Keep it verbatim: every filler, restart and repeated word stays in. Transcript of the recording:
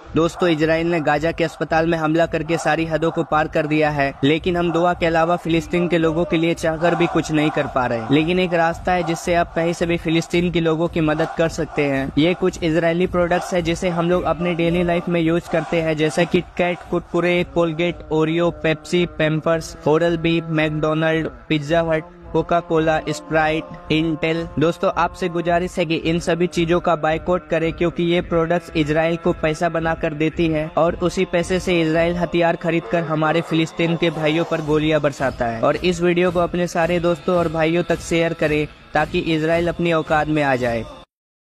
दोस्तों, इजराइल ने गाजा के अस्पताल में हमला करके सारी हदों को पार कर दिया है, लेकिन हम दुआ के अलावा फिलिस्तीन के लोगों के लिए चाहकर भी कुछ नहीं कर पा रहे। लेकिन एक रास्ता है जिससे आप कहीं से भी फिलिस्तीन के लोगों की मदद कर सकते हैं। ये कुछ इजरायली प्रोडक्ट्स है जिसे हम लोग अपने डेली लाइफ में यूज करते हैं, जैसा कि KitKat, Kurkure, Colgate, Oreo, Pepsi, Pampers, Oral B, McDonald, Pizza Hut, Coca Cola, Sprite, Intel. दोस्तों, आपसे गुजारिश है कि इन सभी चीजों का बायकॉट करें, क्योंकि ये प्रोडक्ट्स इजराइल को पैसा बनाकर देती है और उसी पैसे से इजराइल हथियार खरीदकर हमारे फिलिस्तीन के भाइयों पर गोलियां बरसाता है। और इस वीडियो को अपने सारे दोस्तों और भाइयों तक शेयर करें ताकि इजराइल अपनी औकात में आ जाए।